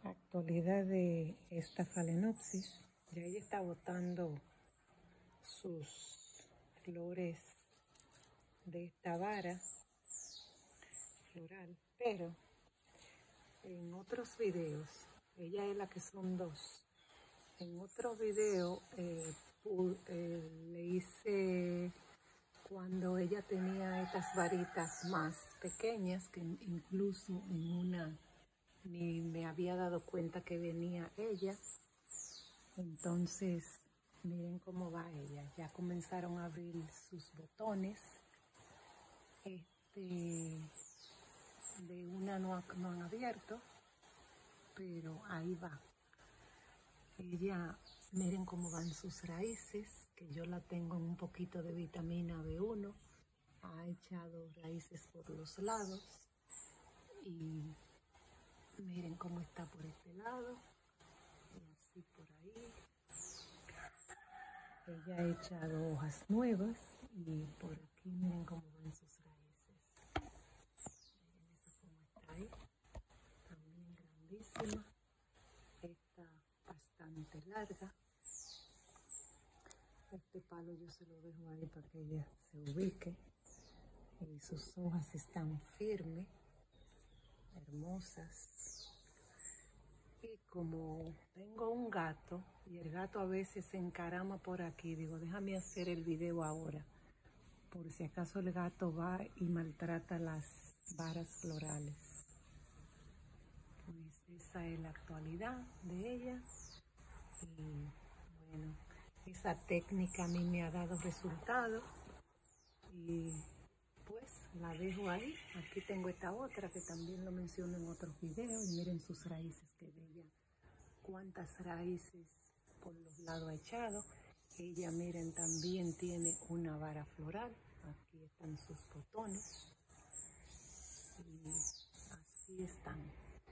Actualidad de esta Phalaenopsis. Ya ella está botando sus flores de esta vara floral, pero en otros videos, ella es la que son dos. En otro video le hice cuando ella tenía estas varitas más pequeñas, que incluso en una ni me había dado cuenta que venía ella. Entonces miren cómo va ella, ya comenzaron a abrir sus botones. De una no han abierto, pero ahí va. Ella, miren cómo van sus raíces, que yo la tengo en un poquito de vitamina B1. Ha echado raíces por los lados y miren cómo está por este lado y así por ahí. Ella ha echado hojas nuevas y por aquí miren cómo van sus raíces. Miren eso cómo está ahí, también grandísima. Está bastante larga. Este palo yo se lo dejo ahí para que ella se ubique. Y sus hojas están firmes, hermosas. Y como tengo un gato y el gato a veces se encarama por aquí, digo, déjame hacer el video ahora, por si acaso el gato va y maltrata las varas florales. Pues esa es la actualidad de ella. Y bueno, esa técnica a mí me ha dado resultado y pues la dejo ahí. Aquí tengo esta otra que también lo menciono en otros videos y miren sus raíces, que bella, cuántas raíces por los lados ha echado. Ella, miren, también tiene una vara floral, aquí están sus botones y así están.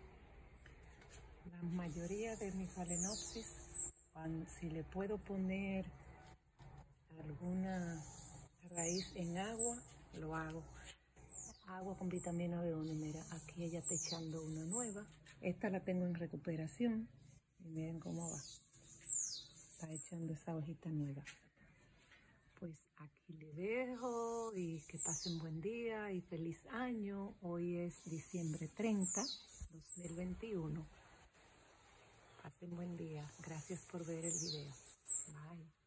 La mayoría de mis Phalaenopsis, si le puedo poner alguna raíz en agua, lo hago. Agua con vitamina B1, mira, aquí ella está echando una nueva. Esta la tengo en recuperación y miren cómo va. Está echando esa hojita nueva. Pues aquí le dejo y que pasen buen día y feliz año. Hoy es diciembre 30, 2021. Pasen buen día. Gracias por ver el video. Bye.